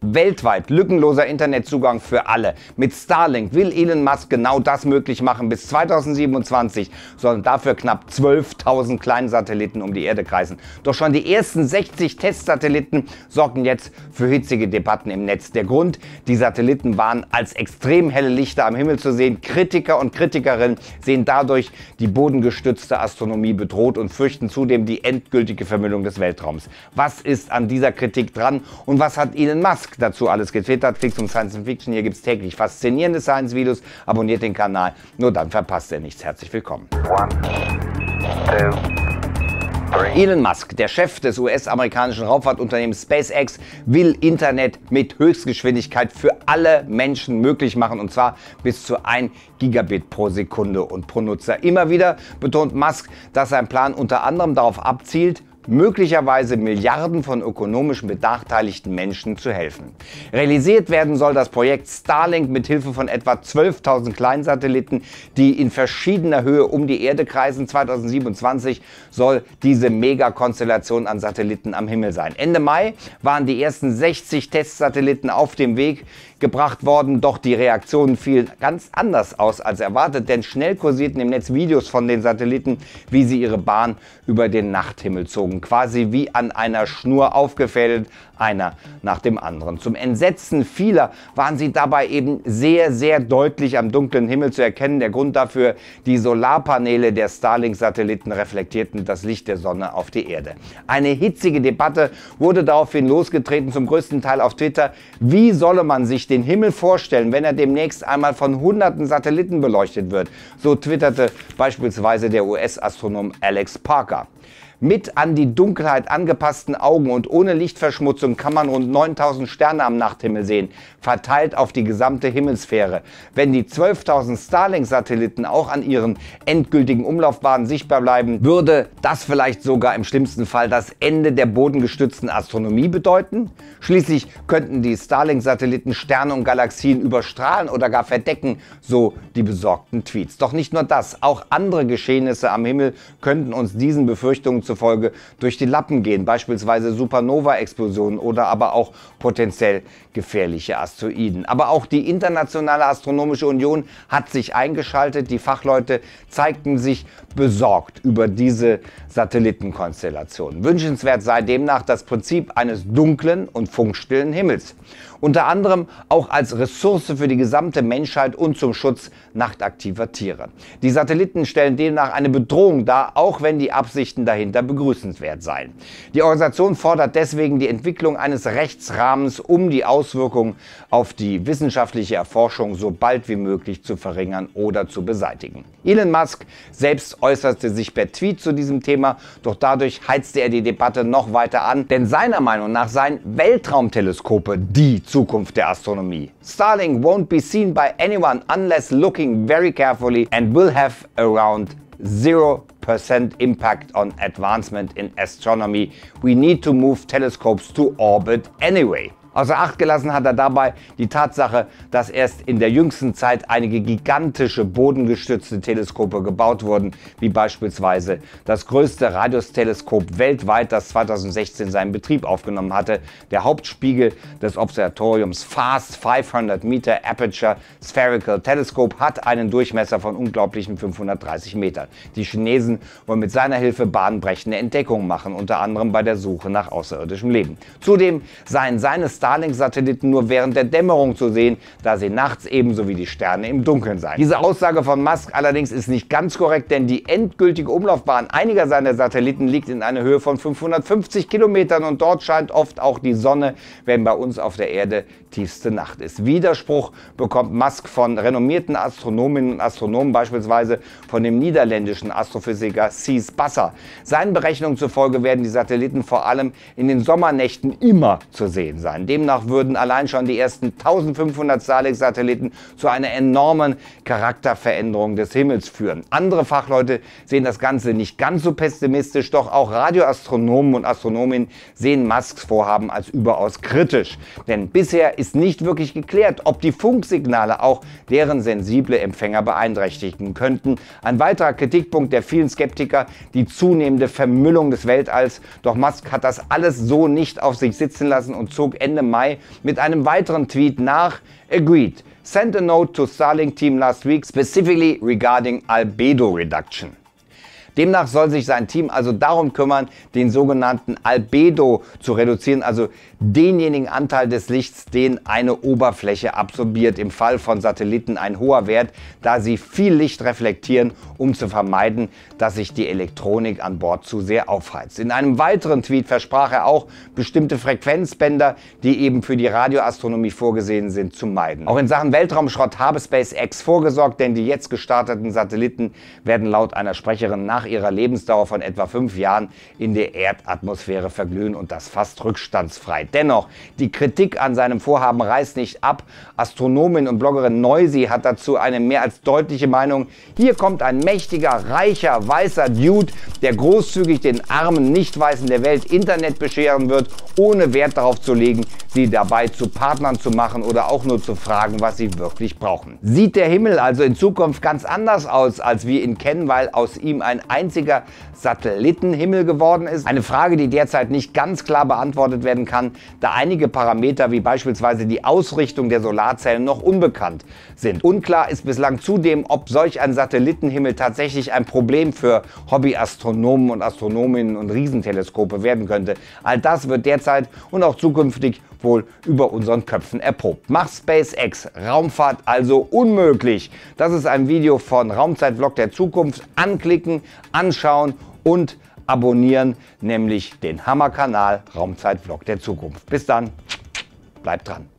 Weltweit lückenloser Internetzugang für alle. Mit Starlink will Elon Musk genau das möglich machen. Bis 2027 sollen dafür knapp 12.000 Kleinsatelliten um die Erde kreisen. Doch schon die ersten 60 Testsatelliten sorgen jetzt für hitzige Debatten im Netz. Der Grund: die Satelliten waren als extrem helle Lichter am Himmel zu sehen. Kritiker und Kritikerinnen sehen dadurch die bodengestützte Astronomie bedroht und fürchten zudem die endgültige Vermüllung des Weltraums. Was ist an dieser Kritik dran und was hat Elon Musk dazu alles getwittert? Klicks um Science Fiction. Hier gibt es täglich faszinierende Science-Videos. Abonniert den Kanal, nur dann verpasst ihr nichts. Herzlich willkommen. Elon Musk, der Chef des US-amerikanischen Raumfahrtunternehmens SpaceX, will Internet mit Höchstgeschwindigkeit für alle Menschen möglich machen, und zwar bis zu 1 Gigabit pro Sekunde und pro Nutzer. Immer wieder betont Musk, dass sein Plan unter anderem darauf abzielt, möglicherweise Milliarden von ökonomisch benachteiligten Menschen zu helfen. Realisiert werden soll das Projekt Starlink mit Hilfe von etwa 12.000 Kleinsatelliten, die in verschiedener Höhe um die Erde kreisen. 2027 soll diese Megakonstellation an Satelliten am Himmel sein. Ende Mai waren die ersten 60 Testsatelliten auf dem Weg gebracht worden, doch die Reaktionen fielen ganz anders aus als erwartet, denn schnell kursierten im Netz Videos von den Satelliten, wie sie ihre Bahn über den Nachthimmel zogen, quasi wie an einer Schnur aufgefädelt, einer nach dem anderen. Zum Entsetzen vieler waren sie dabei eben sehr, sehr deutlich am dunklen Himmel zu erkennen. Der Grund dafür: die Solarpaneele der Starlink-Satelliten reflektierten das Licht der Sonne auf die Erde. Eine hitzige Debatte wurde daraufhin losgetreten, zum größten Teil auf Twitter. Wie solle man sich den Himmel vorstellen, wenn er demnächst einmal von hunderten Satelliten beleuchtet wird? So twitterte beispielsweise der US-Astronom Alex Parker. Mit an die Dunkelheit angepassten Augen und ohne Lichtverschmutzung kann man rund 9.000 Sterne am Nachthimmel sehen, verteilt auf die gesamte Himmelsphäre. Wenn die 12.000 Starlink-Satelliten auch an ihren endgültigen Umlaufbahnen sichtbar bleiben, würde das vielleicht sogar im schlimmsten Fall das Ende der bodengestützten Astronomie bedeuten? Schließlich könnten die Starlink-Satelliten Sterne und Galaxien überstrahlen oder gar verdecken, so die besorgten Tweets. Doch nicht nur das, auch andere Geschehnisse am Himmel könnten uns diesen Befürchtungen zufolge durch die Lappen gehen, beispielsweise Supernova-Explosionen oder aber auch potenziell gefährliche Asteroiden. Aber auch die Internationale Astronomische Union hat sich eingeschaltet. Die Fachleute zeigten sich besorgt über diese Satellitenkonstellation. Wünschenswert sei demnach das Prinzip eines dunklen und funkstillen Himmels. Unter anderem auch als Ressource für die gesamte Menschheit und zum Schutz nachtaktiver Tiere. Die Satelliten stellen demnach eine Bedrohung dar, auch wenn die Absichten dahinter begrüßenswert seien. Die Organisation fordert deswegen die Entwicklung eines Rechtsrahmens, um die Auswirkungen auf die wissenschaftliche Erforschung so bald wie möglich zu verringern oder zu beseitigen. Elon Musk selbst äußerte sich per Tweet zu diesem Thema, doch dadurch heizte er die Debatte noch weiter an, denn seiner Meinung nach seien Weltraumteleskope die Zukunft der Astronomie. Starlink won't be seen by anyone unless looking very carefully and will have around 0% impact on advancement in astronomy. We need to move telescopes to orbit anyway. Außer Acht gelassen hat er dabei die Tatsache, dass erst in der jüngsten Zeit einige gigantische bodengestützte Teleskope gebaut wurden, wie beispielsweise das größte Radiusteleskop weltweit, das 2016 seinen Betrieb aufgenommen hatte. Der Hauptspiegel des Observatoriums FAST 500 Meter Aperture Spherical Telescope hat einen Durchmesser von unglaublichen 530 Metern. Die Chinesen wollen mit seiner Hilfe bahnbrechende Entdeckungen machen, unter anderem bei der Suche nach außerirdischem Leben. Zudem seien seine Starlink-Satelliten nur während der Dämmerung zu sehen, da sie nachts ebenso wie die Sterne im Dunkeln seien. Diese Aussage von Musk allerdings ist nicht ganz korrekt, denn die endgültige Umlaufbahn einiger seiner Satelliten liegt in einer Höhe von 550 Kilometern und dort scheint oft auch die Sonne, wenn bei uns auf der Erde tiefste Nacht ist. Widerspruch bekommt Musk von renommierten Astronominnen und Astronomen, beispielsweise von dem niederländischen Astrophysiker Cees Basser. Seinen Berechnungen zufolge werden die Satelliten vor allem in den Sommernächten immer zu sehen sein. Demnach würden allein schon die ersten 1500 Starlink-Satelliten zu einer enormen Charakterveränderung des Himmels führen. Andere Fachleute sehen das Ganze nicht ganz so pessimistisch, doch auch Radioastronomen und Astronominnen sehen Musks Vorhaben als überaus kritisch. Denn bisher ist nicht wirklich geklärt, ob die Funksignale auch deren sensible Empfänger beeinträchtigen könnten. Ein weiterer Kritikpunkt der vielen Skeptiker: die zunehmende Vermüllung des Weltalls. Doch Musk hat das alles so nicht auf sich sitzen lassen und zog Ende im Mai mit einem weiteren Tweet nach: Agreed. Sent a note to Starlink team last week specifically regarding albedo reduction. Demnach soll sich sein Team also darum kümmern, den sogenannten Albedo zu reduzieren, also denjenigen Anteil des Lichts, den eine Oberfläche absorbiert. Im Fall von Satelliten ein hoher Wert, da sie viel Licht reflektieren, um zu vermeiden, dass sich die Elektronik an Bord zu sehr aufheizt. In einem weiteren Tweet versprach er auch, bestimmte Frequenzbänder, die eben für die Radioastronomie vorgesehen sind, zu meiden. Auch in Sachen Weltraumschrott habe SpaceX vorgesorgt, denn die jetzt gestarteten Satelliten werden laut einer Sprecherin nach ihrer Lebensdauer von etwa 5 Jahren in der Erdatmosphäre verglühen und das fast rückstandsfrei. Dennoch, die Kritik an seinem Vorhaben reißt nicht ab. Astronomin und Bloggerin Noisy hat dazu eine mehr als deutliche Meinung. Hier kommt ein mächtiger, reicher, weißer Dude, der großzügig den armen Nicht-Weißen der Welt Internet bescheren wird, ohne Wert darauf zu legen, sie dabei zu Partnern zu machen oder auch nur zu fragen, was sie wirklich brauchen. Sieht der Himmel also in Zukunft ganz anders aus, als wir ihn kennen, weil aus ihm ein einziger Satellitenhimmel geworden ist? Eine Frage, die derzeit nicht ganz klar beantwortet werden kann, da einige Parameter wie beispielsweise die Ausrichtung der Solarzellen noch unbekannt sind. Unklar ist bislang zudem, ob solch ein Satellitenhimmel tatsächlich ein Problem für Hobbyastronomen und Astronominnen und Riesenteleskope werden könnte. All das wird derzeit und auch zukünftig wohl über unseren Köpfen erprobt. Macht SpaceX Raumfahrt also unmöglich? Das ist ein Video von Raumzeitvlog der Zukunft. Anklicken, anschauen und abonnieren, nämlich den Hammerkanal Raumzeitvlog der Zukunft. Bis dann, bleibt dran.